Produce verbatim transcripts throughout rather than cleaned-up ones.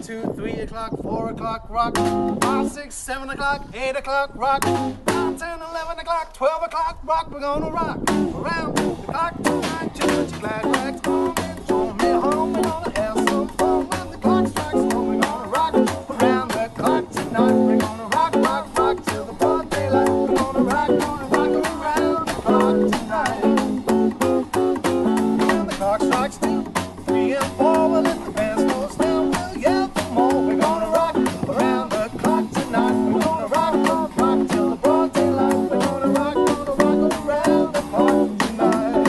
One, two, three o'clock, four o'clock, rock. Five, six, seven o'clock, eight o'clock, rock. Nine, ten, eleven o'clock, twelve o'clock, rock. We're gonna rock around the clock tonight. Church glad rags on and join me home. We're gonna have some fun when the clock strikes one. We're gonna rock around the clock tonight. We're gonna rock, rock, rock till the broad daylight. We're gonna rock, gonna rock around the clock tonight. When the clock strikes two, three and four, we'll let the bands know down. We'll yell for more. We're gonna rock around the clock tonight. We're gonna rock, rock, rock till the broad daylight. We're gonna rock, gonna rock around the clock tonight.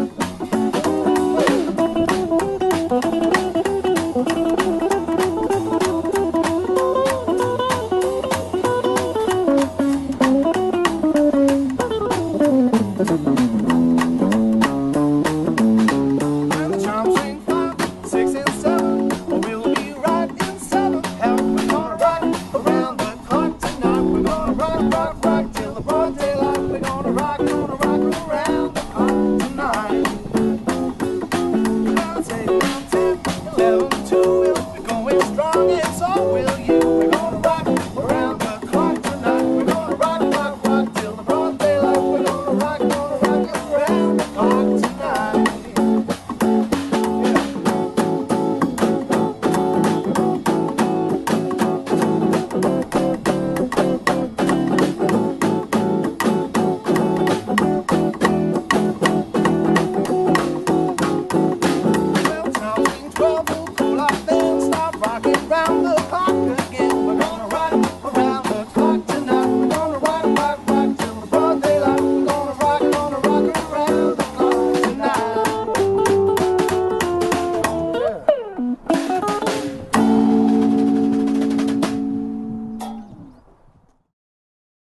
When the chimes ring five, six and seven, we'll be right in seventh heaven. We're gonna rock around the clock tonight. We're gonna rock, rock, rock till the broad daylight. We're gonna rock, gonna rock around the clock tonight. Well, it's eight, nine, ten, eleven, twelve. We're going strong and so will you. We're gonna rock around the clock tonight. We're gonna rock, rock, rock till the broad daylight. We're gonna rock, gonna rock around the clock tonight. Well, twelve, we'll cool off then start rocking round.